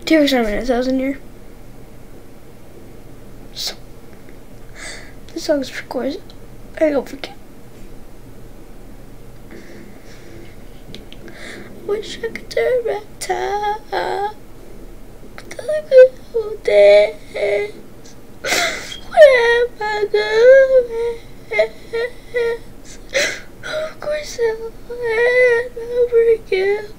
2 extra minutes I was in here. So, this song's for course. I overkill. Wish I could turn back time to the good old days. Where my good hands, corsell and overkill.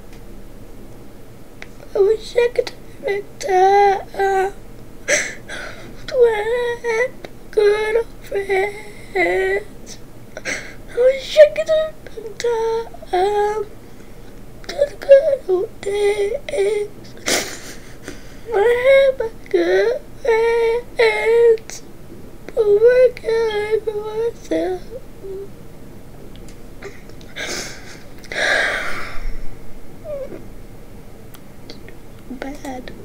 I wish I could turn back time to when I had good old friends. I wish I could turn back time to the good old days when I had my good friends. Overkill for myself. Bad.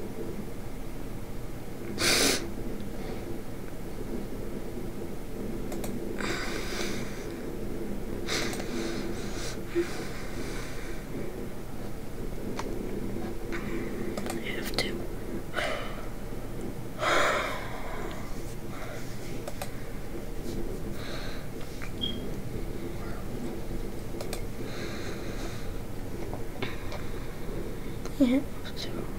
I have to. Yeah, so.